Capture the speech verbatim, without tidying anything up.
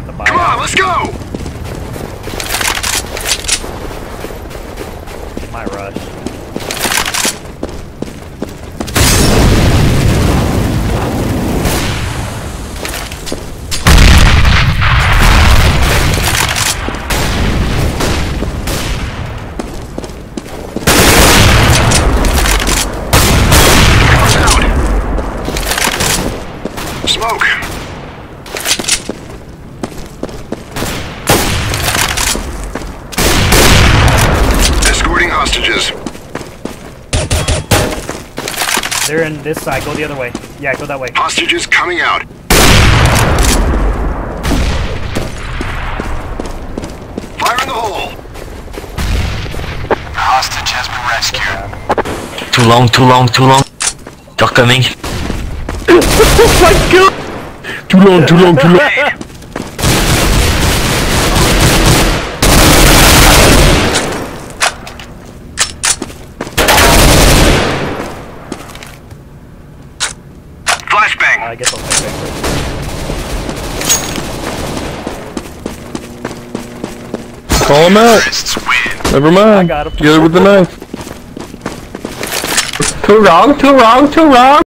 with the buyout. Come on, let's go! My rush. Smoke. Escorting hostages. They're in this side. Go the other way. Yeah, go that way. Hostages coming out. Fire in the hole. Hostage has been rescued. Too long, too long, too long. They're coming. Oh my god! Too long, too long, too long. Flashbang. Uh, I guess I'll take back. Call him out. Never I mind. got him. Get it with the knife. Too wrong, too wrong, too wrong.